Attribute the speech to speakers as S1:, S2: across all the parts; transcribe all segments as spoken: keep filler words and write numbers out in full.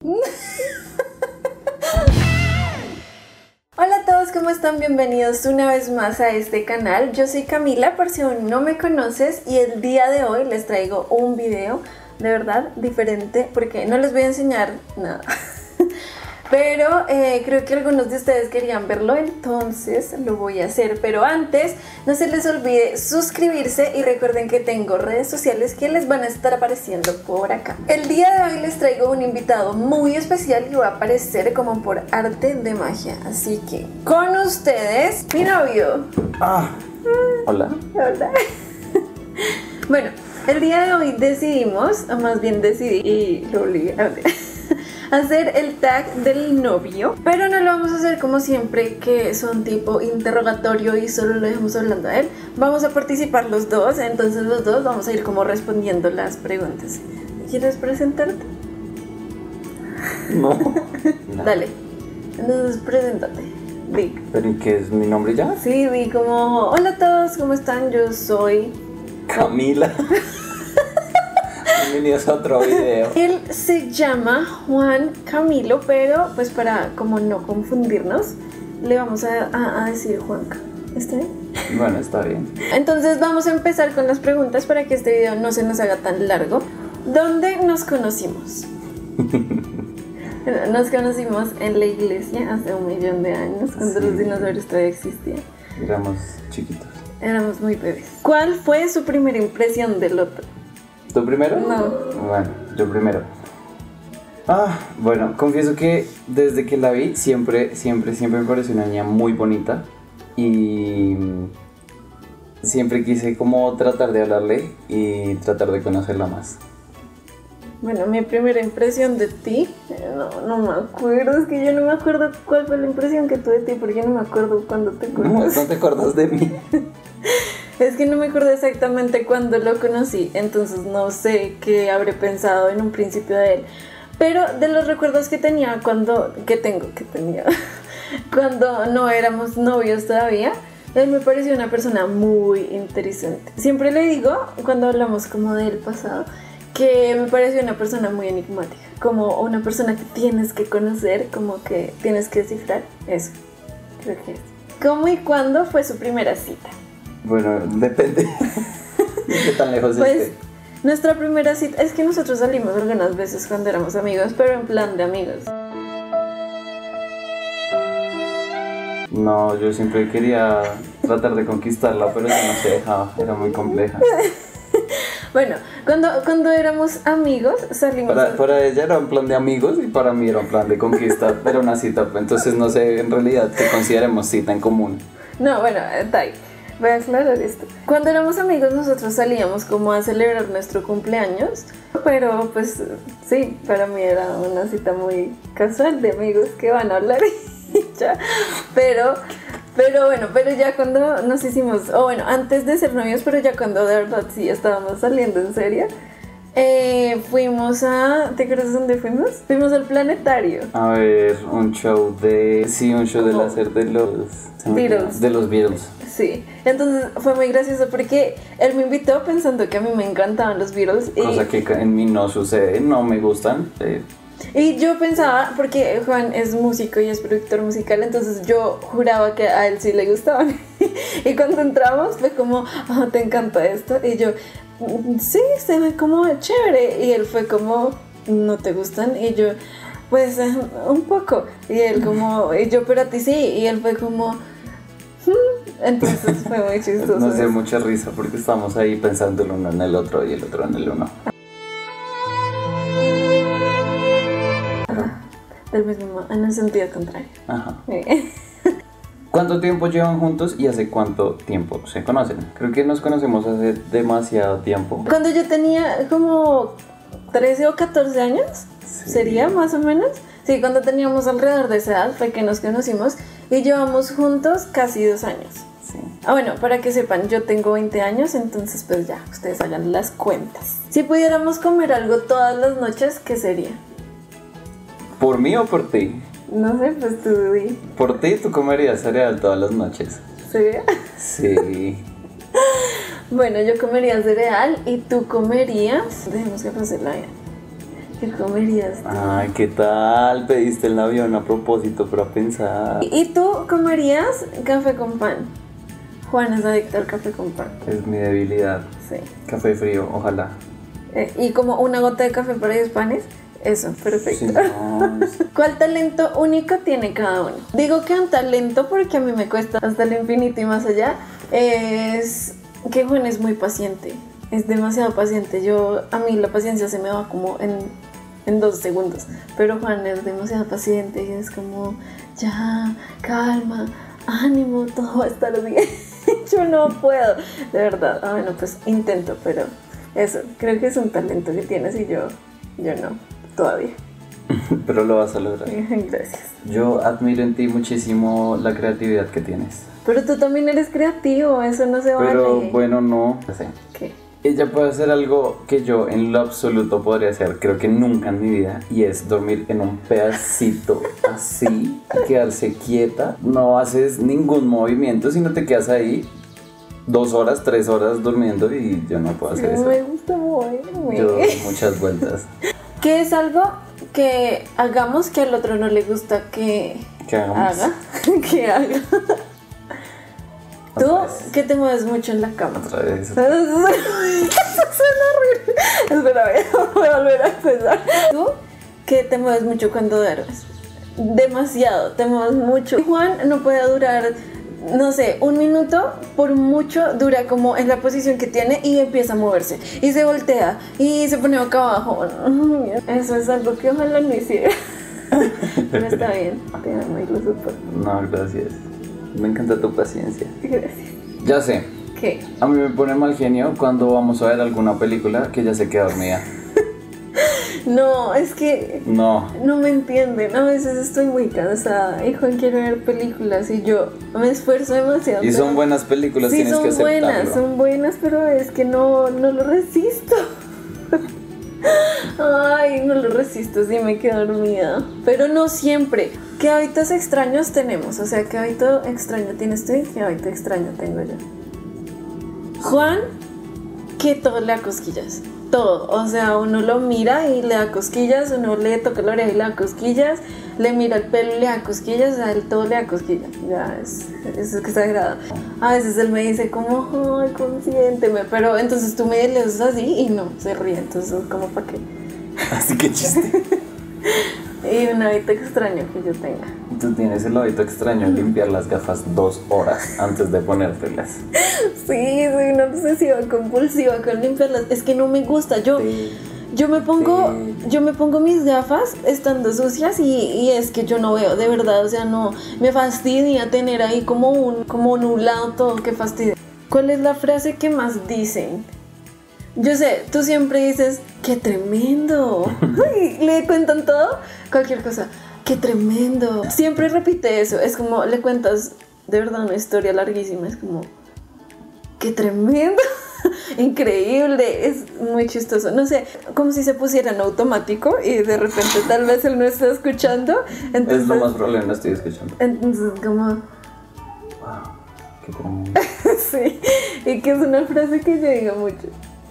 S1: Hola a todos, ¿cómo están? Bienvenidos una vez más a este canal. Yo soy Camila, por si aún no me conoces, y el día de hoy les traigo un video de verdad diferente porque no les voy a enseñar nada. Pero eh, creo que algunos de ustedes querían verlo, entonces lo voy a hacer. Pero antes, no se les olvide suscribirse y recuerden que tengo redes sociales que les van a estar apareciendo por acá. El día de hoy les traigo un invitado muy especial y va a aparecer como por arte de magia. Así que con ustedes, mi novio.
S2: Ah, hola.
S1: Hola. Bueno, el día de hoy decidimos, o más bien decidí y lo obligué a ver, hacer el tag del novio, pero no lo vamos a hacer como siempre, que son tipo interrogatorio y solo lo dejamos hablando a él. Vamos a participar los dos, entonces los dos vamos a ir como respondiendo las preguntas. ¿Quieres presentarte?
S2: No.
S1: Dale, entonces preséntate. Di.
S2: ¿Pero y qué es mi nombre ya?
S1: Sí, di como, hola a todos, ¿cómo están? Yo soy
S2: Camila. Bienvenidos a otro video.
S1: Él se llama Juan Camilo, pero pues para como no confundirnos, le vamos a, a, a decir Juanca. ¿Está bien?
S2: Bueno, está bien.
S1: Entonces vamos a empezar con las preguntas para que este video no se nos haga tan largo. ¿Dónde nos conocimos? Nos conocimos en la iglesia hace un millón de años, cuando sí. Los dinosaurios todavía existían.
S2: Éramos chiquitos.
S1: Éramos muy bebés. ¿Cuál fue su primera impresión del otro?
S2: ¿Tú primero?
S1: No.
S2: Bueno, yo primero. Ah, bueno, confieso que desde que la vi siempre, siempre, siempre me pareció una niña muy bonita. Y siempre quise como tratar de hablarle y tratar de conocerla más.
S1: Bueno, mi primera impresión de ti, no, no me acuerdo, es que yo no me acuerdo cuál fue la impresión que tuve de ti, porque yo no me acuerdo cuándo te conocí.
S2: No, no te acuerdas de mí.
S1: Es que no me acuerdo exactamente cuándo lo conocí, entonces no sé qué habré pensado en un principio de él. Pero de los recuerdos que tenía cuando, que tengo, que tenía, cuando no éramos novios todavía, él me pareció una persona muy interesante. Siempre le digo, cuando hablamos como del pasado, que me pareció una persona muy enigmática, como una persona que tienes que conocer, como que tienes que descifrar. Eso, creo que es. ¿Cómo y cuándo fue su primera cita?
S2: Bueno, depende de qué tan lejos
S1: pues,
S2: esté.
S1: Nuestra primera cita, es que nosotros salimos algunas veces cuando éramos amigos, pero en plan de amigos.
S2: No, yo siempre quería tratar de conquistarla, pero ella no se dejaba, era muy compleja.
S1: Bueno, cuando, cuando éramos amigos salimos...
S2: Para,
S1: a...
S2: para ella era un plan de amigos y para mí era un plan de conquista, pero una cita, entonces no sé en realidad qué consideremos cita en común.
S1: No, bueno, Tai, voy a aclarar esto. Cuando éramos amigos nosotros salíamos como a celebrar nuestro cumpleaños, pero pues sí, para mí era una cita muy casual de amigos que van a hablar y ya, pero... Pero bueno, pero ya cuando nos hicimos, o bueno, antes de ser novios, pero ya cuando de verdad sí estábamos saliendo en serio, eh, fuimos a, ¿te acuerdas dónde fuimos? Fuimos al planetario.
S2: A ver, un show de, sí, un show del láser de los
S1: Beatles.
S2: De los Beatles.
S1: Sí, entonces fue muy gracioso porque él me invitó pensando que a mí me encantaban los Beatles.
S2: Cosa y... que en mí no sucede, no me gustan. Eh.
S1: Y yo pensaba, porque Juan es músico y es productor musical, entonces yo juraba que a él sí le gustaban. Y cuando entramos fue como, oh, ¿te encanta esto? Y yo, sí, se ve como chévere. Y él fue como, ¿no te gustan? Y yo, pues un poco. Y él como, y yo, pero a ti sí. Y él fue como, hmm. Entonces fue muy chistoso.
S2: Nos dio mucha risa porque estábamos ahí pensando el uno en el otro y el otro en el uno.
S1: Del mismo, en el sentido contrario.
S2: Ajá. ¿Cuánto tiempo llevan juntos y hace cuánto tiempo se conocen? Creo que nos conocemos hace demasiado tiempo.
S1: Cuando yo tenía como trece o catorce años, sí. Sería más o menos. Sí, cuando teníamos alrededor de esa edad fue que nos conocimos y llevamos juntos casi dos años.
S2: Sí.
S1: Ah, bueno, para que sepan, yo tengo veinte años, entonces pues ya, ustedes hagan las cuentas. Si pudiéramos comer algo todas las noches, ¿qué sería?
S2: ¿Por mí o por ti?
S1: No sé, pues tú di.
S2: Por ti, tú comerías cereal todas las noches.
S1: ¿Cereal?
S2: Sí.
S1: Bueno, yo comería cereal y tú comerías... Dejemos que pase la vida. ¿Qué comerías tú?
S2: Ay, ¿qué tal? Pediste el avión a propósito, pero a pensar.
S1: ¿Y tú comerías café con pan? Juan es adicto al café con pan.
S2: Es mi debilidad.
S1: Sí.
S2: Café frío, ojalá.
S1: Eh, y como una gota de café para diez panes. Eso, perfecto.
S2: Sí, no.
S1: ¿Cuál talento único tiene cada uno? Digo que un talento porque a mí me cuesta hasta el infinito y más allá. Es que Juan es muy paciente. Es demasiado paciente. Yo, a mí la paciencia se me va como en, en dos segundos. Pero Juan es demasiado paciente y es como, ya, calma, ánimo, todo va a estar bien. Yo no puedo, de verdad. Ah, bueno, pues intento, pero eso, creo que es un talento que tienes y yo, yo no, todavía.
S2: Pero lo vas a lograr.
S1: Gracias.
S2: Yo admiro en ti muchísimo la creatividad que tienes.
S1: Pero tú también eres creativo, eso no se vale.
S2: Pero bueno, no. Sí.
S1: ¿Qué?
S2: Ella puede hacer algo que yo en lo absoluto podría hacer, creo que nunca en mi vida, y es dormir en un pedacito así, quedarse quieta. No haces ningún movimiento, sino te quedas ahí dos horas, tres horas durmiendo y yo no puedo hacer
S1: No
S2: eso.
S1: me gusta moverme.
S2: Yo doy muchas vueltas.
S1: ¿Qué es algo que hagamos que al otro no le gusta que
S2: ¿Qué hagamos?
S1: haga? Que haga. Tú,
S2: Otra vez.
S1: que te mueves mucho en la cama.
S2: Otra vez.
S1: Eso suena horrible. Espera, voy a volver a empezar. Tú, que te mueves mucho cuando duermes. Demasiado, te mueves mucho. Juan no puede durar, no sé, un minuto, por mucho dura como en la posición que tiene y empieza a moverse. Y se voltea y se pone boca abajo. Eso es algo que ojalá no hiciera. Pero está bien, te amo y lo supo.
S2: No, gracias. Me encanta tu paciencia.
S1: Gracias.
S2: Ya sé.
S1: ¿Qué?
S2: A mí me pone mal genio cuando vamos a ver alguna película que ya se queda dormida.
S1: No, es que
S2: No.
S1: no me entienden. A veces estoy muy cansada y Juan quiere ver películas y yo me esfuerzo demasiado.
S2: Y
S1: pero-
S2: son buenas películas,
S1: Sí,
S2: tienes que
S1: son
S2: aceptarlo.
S1: buenas, son buenas, pero es que no, no lo resisto. Ay, no lo resisto, sí me quedo dormida. Pero no siempre. ¿Qué hábitos extraños tenemos? O sea, ¿qué hábito extraño tienes tú y qué hábito extraño tengo yo? Juan, que todo le da cosquillas. Todo. O sea, uno lo mira y le da cosquillas, uno le toca la oreja y le da cosquillas, le mira el pelo y le da cosquillas, o sea, él todo le da cosquillas. Ya, es, es exagerado. A veces él me dice como, ay, consiénteme, pero entonces tú me le haces así y no, se ríe, entonces como para qué.
S2: Así que chiste.
S1: Y un hábito extraño que yo tenga.
S2: Tú tienes el hábito extraño de limpiar las gafas dos horas antes de ponértelas.
S1: Sí, soy una obsesiva compulsiva con limpiarlas. Es que no me gusta. Yo,
S2: Sí.
S1: yo me pongo,
S2: Sí.
S1: yo me pongo mis gafas estando sucias y, y es que yo no veo, de verdad. O sea, no, me fastidia tener ahí como un, como nublado todo, que fastidia. ¿Cuál es la frase que más dicen? Yo sé, tú siempre dices, ¡qué tremendo! Y le cuentan todo, cualquier cosa. ¡Qué tremendo! Siempre repite eso. Es como, le cuentas de verdad una historia larguísima. Es como, ¡qué tremendo! Increíble, es muy chistoso. No sé, como si se pusiera en automático y de repente tal vez él no está escuchando. Entonces,
S2: Es lo más probable, no estoy escuchando.
S1: entonces como,
S2: Wow, qué tremendo.
S1: sí. Y que es una frase que yo digo mucho.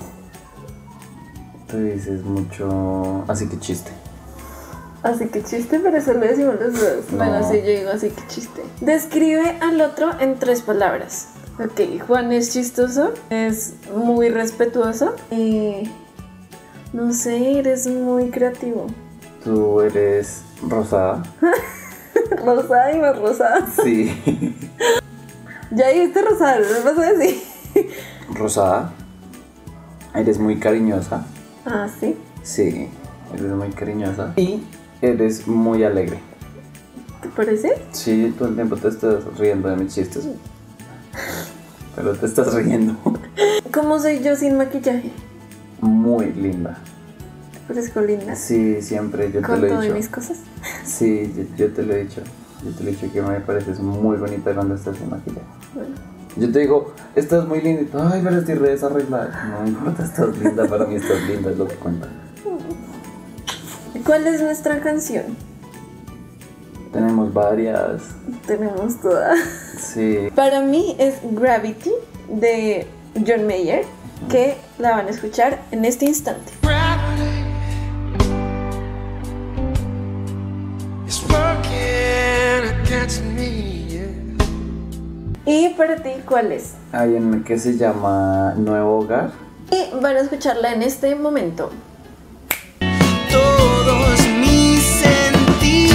S2: Tú dices mucho. Así que chiste.
S1: Así que chiste, pero eso lo decimos los dos.
S2: No.
S1: Bueno, sí, yo digo así que chiste. Describe al otro en tres palabras. Ok, Juan es chistoso, es muy respetuoso y no sé, eres muy creativo.
S2: Tú eres rosada.
S1: Rosada y más rosada.
S2: Sí.
S1: Ya dijiste rosada, ¿no vas a decir?
S2: Rosada. Eres muy cariñosa.
S1: Ah, sí.
S2: Sí, eres muy cariñosa. Y eres muy alegre.
S1: ¿Te parece?
S2: Sí, todo el tiempo te estás riendo de mis chistes. Pero te estás riendo.
S1: ¿Cómo soy yo sin maquillaje?
S2: Muy linda.
S1: ¿Te parezco linda?
S2: Sí, siempre yo te
S1: ¿Con
S2: lo he
S1: todas
S2: dicho.
S1: mis cosas?
S2: Sí, yo, yo te lo he dicho. Yo te lo he dicho que me pareces muy bonita cuando estás sin maquillaje.
S1: Bueno.
S2: Yo te digo, estás muy linda y tú, ay, pero estoy re desarreglada. No me importa, estás linda, para mí estás linda, es lo que cuenta.
S1: ¿Cuál es nuestra canción?
S2: Tenemos varias.
S1: Tenemos todas.
S2: Sí.
S1: Para mí es Gravity de John Mayer, que la van a escuchar en este instante.
S3: Gravity,
S1: ¿Y para ti cuál es?
S2: Hay una que se llama Nuevo Hogar.
S1: Y van a escucharla en este momento.
S3: Todos mis sentidos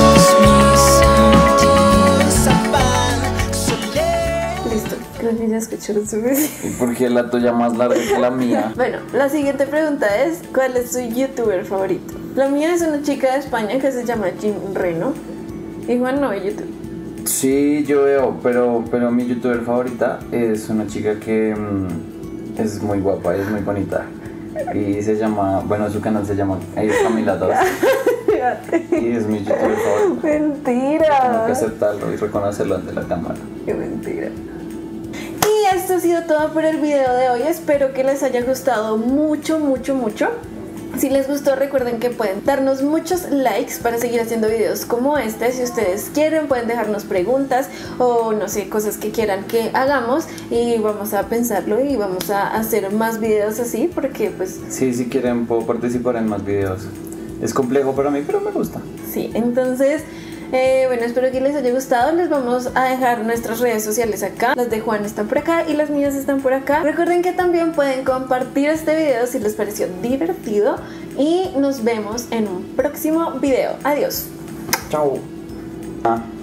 S3: van soler.
S1: Listo, creo que ya escucharon suficiente.
S2: ¿Y por qué la tuya más larga que la mía?
S1: Bueno, la siguiente pregunta es: ¿cuál es su youtuber favorito? La mía es una chica de España que se llama Jim Reno. Y Juan no ve YouTube.
S2: Sí, yo veo, pero, pero mi youtuber favorita es una chica que mm, es muy guapa, es muy bonita. Y se llama, bueno, su canal se llama ella es Camila dos. Y es mi youtuber favorito.
S1: Mentira.
S2: Tengo que aceptarlo y reconocerlo ante la cámara.
S1: Qué mentira. Y esto ha sido todo por el video de hoy. Espero que les haya gustado mucho, mucho, mucho. Si les gustó, recuerden que pueden darnos muchos likes para seguir haciendo videos como este. Si ustedes quieren, pueden dejarnos preguntas o no sé, cosas que quieran que hagamos y vamos a pensarlo y vamos a hacer más videos así porque pues...
S2: Sí, si quieren puedo participar en más videos. Es complejo para mí, pero me gusta.
S1: Sí, entonces... Eh, bueno, espero que les haya gustado. Les vamos a dejar nuestras redes sociales acá. Las de Juan están por acá y las mías están por acá. Recuerden que también pueden compartir este video si les pareció divertido. Y nos vemos en un próximo video. Adiós.
S2: Chao. Ah.